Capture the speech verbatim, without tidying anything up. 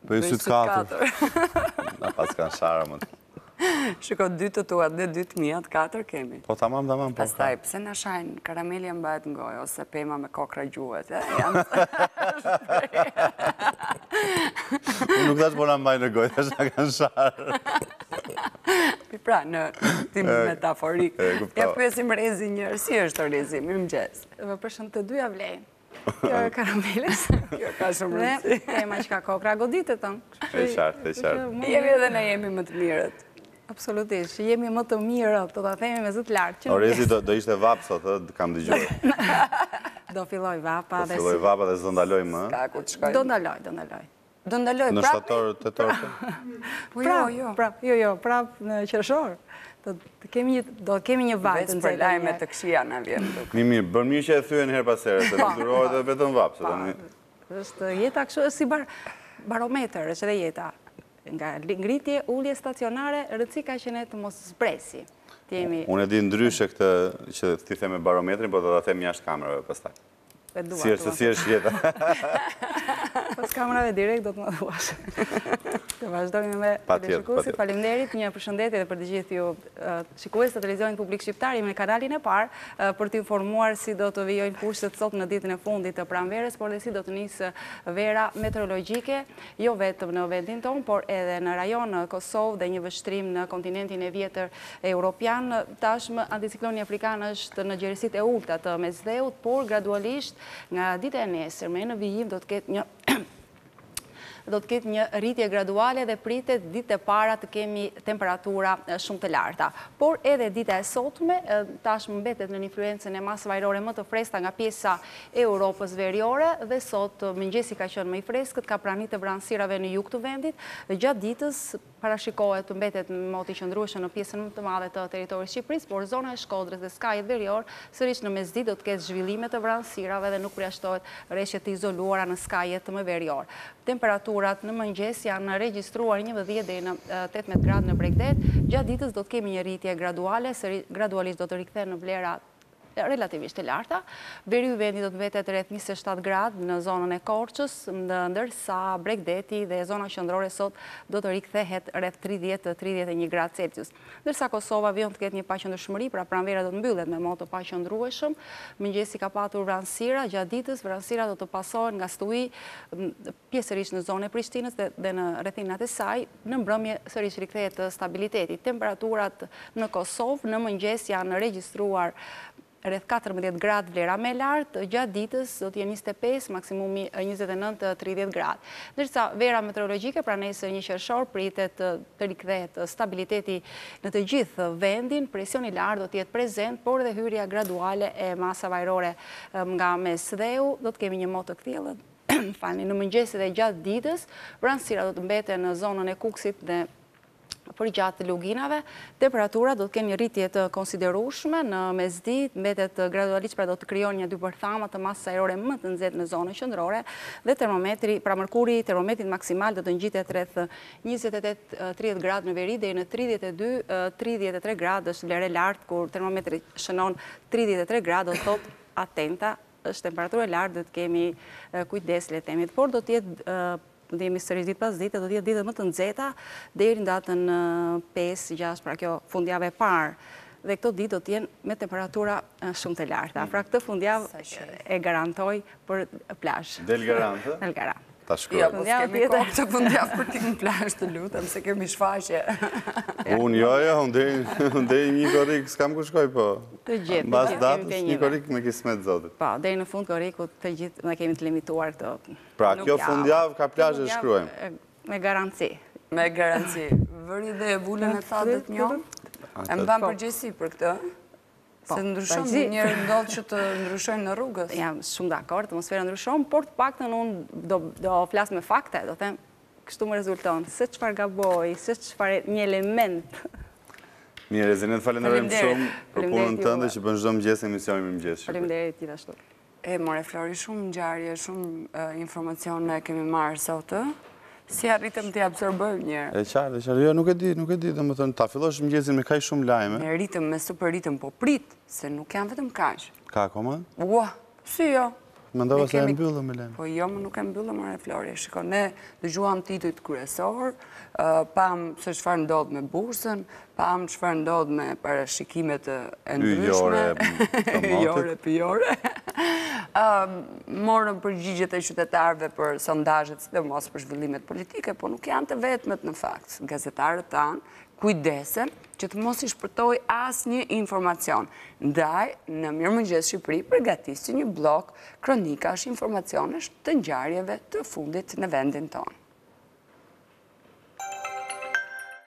Për i sytë katër. Na pas kanë shara më të. Shiko, dy të tuat dhe dy të mijat, katër kemi. Po tamam, tamam. Pastaj, pse në shajnë, karamelja mbajt ngoj, ose pema me kokra gjuhet, e? Unë nuk dash po në mbaj në goj, thash në kanë sharë. Pra, në tim metaforik. Ja pyesim Rezi njërë, si është Rezi, mirë mëgjes. Përshën të duja vlejnë. Kjo e karameles. Kjo ka shumë rëndësi. Dhe tema që ka kokra goditet tënë. E qartë, e qartë. Jemi edhe ne jemi më të mirët. Absolutisht, jemi më të mirët, do të themi me zëtë lartë. O Rezi, do ishte vapë, sot, kam dëgjuar. Do filloj vapa. Do filloj vapa dhe s'do ndaloj më. Ka ku të shkojnë? Do ndaloj, do ndaloj. Do ndaloj prapë? Në shtator, tetor. Po jo, jo. Prapë, jo, jo, prapë në qershor. Do kemi një vajtë në zela. Vecë për lajme të këshia në vjen. Mi mirë, bërë mirë që e thyen her pas herë, se në durohet dhe vetëm vapë. është jeta kështu, është si barometer, është edhe jeta. Nga ngritje, ullje stacionare, rëndësi ka që ne të mos zbresi. Unë e di ndryshe këtë që ti theme barometrin, po të da them jashtë kamerave pastaj. Si është, si është jeta. Pas kamerave direkt do të më duash. Të vazhdojmë me teleshikuesit. Faleminderit, një përshëndetje dhe për të gjithë ju shikues të televizionit publik shqiptar, jemi në kanalin e parë për të informuar si do të vijojnë kushtet sot në ditën e fundit të pranverës, por dhe si do të nisë vera meteorologjike, jo vetëm në vendin tonë, por edhe në rajon në Kosovë dhe një vështrim në kontinentin e vjetër europian. Tashmë anticikloni afrikan është në gjerësit e ulta të mesdheut, por gradualisht nga dita e nesërme në vijim do të ketë një do të ketë një rritje graduale dhe pritet ditë e para të kemi temperatura shumë të larta. Por edhe dita e sotme, tashmë mbetet në influencën e masëve ajrore më të freskëta nga pjesa e Europës veriore dhe sot mëngjesi ka qenë më i freskët, ka pranit të vranësirave në jug të vendit dhe gjatë ditës parashikohet të mbetet moti qëndrueshëm në pjesën më të madhe të territorit Shqipërisë, por zona e Shkodrës dhe skajet verior sërish në mesditë do të ketë zhvillime të vranësirave dhe nuk përjashtohet rreshje të izoluara në skajet më verior. Temperaturat në mëngjes janë regjistruar njëmbëdhjetë deri në tetëmbëdhjetë gradë në Bregdet. Gjatë ditës do të kemi një rritje graduale, gradualisht do të rikthehen në vlera relativisht të larta. Veri i vendit do të mbetet rreth njëzet e shtatë gradë në zonën e Korçës, ndërsa Bregdeti dhe zona qendrore sot do të rikthehet rreth tridhjetë deri tridhjetë e një gradë Celsius. Ndërsa Kosova vjen të ketë një paqëndrueshmëri, pra pranvera do të mbyllet me mod të paqëndrueshëm. Mëngjesi ka patur vranësira, gjatë ditës vranësira do të pasohen nga stuhi pjesërisht në zonën e Prishtinës dhe në rrethinat e saj. Në mbrëmje sërish rikthehet stabiliteti. Temperaturat në Kosovë në mëngjes janë regjistruar rreth katërmbëdhjetë gradë vlera më lart, gjatë ditës do të jenë njëzet e pesë, maksimumi njëzet e nëntë deri tridhjetë gradë. Ndërsa vera meteorologjike pra nesër një qershor pritet të rikthehet stabiliteti në të gjithë vendin, presioni i lartë do të jetë prezent, por edhe hyrja graduale e masave ajrore nga mesdheu, do të kemi një mot të kthjellët. Falni, në mëngjesit dhe gjatë ditës, vranësira do të mbeten në zonën e Kuksit dhe për gjatë luginave, temperatura do të kenë një rritje të konsiderueshme në mesditë, mbetet gradualisht pra do të krijon një dypërthama të masës ajrore më të nxehtë në zonën qendrore dhe termometri, pra mërkuri, termometri maksimal do të ngjitet rreth njëzet e tetë deri tridhjetë gradë në veri deri në tridhjetë e dy deri tridhjetë e tre gradë, është vlerë e lartë kur termometri shënon tridhjetë e tre gradë, do të thotë atenta, është temperaturë e lartë, do të kemi kujdes le të themi, por do të jetë do të jemi sërish ditë pas dite, do të jetë ditët më të nxehta deri në datën pesë gjashtë, pra kjo fundjavë e parë. Dhe këto ditë do të jenë me temperatura shumë të larta. Pra këtë fundjavë e garantoj për plazh. Del garantë? Del garantë. Ta shkruaj. Jo, po s'kemi kohë të fundjavë për t'ikë në plazh të lutem, se kemi shfaqje. Unë jo, jo, unë deri një korrik s'kam ku shkoj, po. Të gjithë. Mbas datës një korrik me kismet zotit. Po, deri në fund korrikut të gjithë ne kemi të limituar këto. Pra, kjo fundjavë ka plazhe shkruajmë. Me garanci. Me garanci. Vëri dhe e vulën e thatët një? E më dhamë përgjësi për këtë? Se ndryshon, njerë ndodhë që të ndryshojnë në rrugës. Jam shumë dakord, atmosfera ndryshon, por të paktën unë do flas me fakte, do them, kështu më rezulton, se çfarë gaboj, se çfarë një element. Mirë, Rezinet, falenderojmë shumë për punën tënde që bën çdo mëngjes emisionin Mëngjes. Faleminderit gjithashtu. E more Flori, shumë ngjarje, shumë informacione kemi marrë sot. Si arritëm t'i absorbojmë njërë? E qartë, e qartë. Jo, nuk e di, nuk e di, dhe më thënë, ta fillosh mëngjesin me kaq shumë lajme. Me ritëm, me super ritëm, po prit, se nuk janë vetëm kaq. Ka akoma? Ua, si jo? Mendova se e mbyllëm, Elen. Po jo, më nuk e mbyllëm, Mare Flori. Shiko, ne dëgjuam titujt kryesor, pam se çfarë ndodh me bursën, pam çfarë ndodh me parashikimet e ndryshme. Yjore, pyjore. Morën përgjigjet e qytetarëve për sondazhet, sidomos për zhvillimet politike, po nuk janë të vetmet në fakt. Gazetarët tanë kujdesen që të mos i shpërtoj asnjë informacion. Ndaj, në Mirëmëngjes Shqipëri përgatisi një blok kronikash, informacionesh të ngjarjeve të fundit në vendin tonë.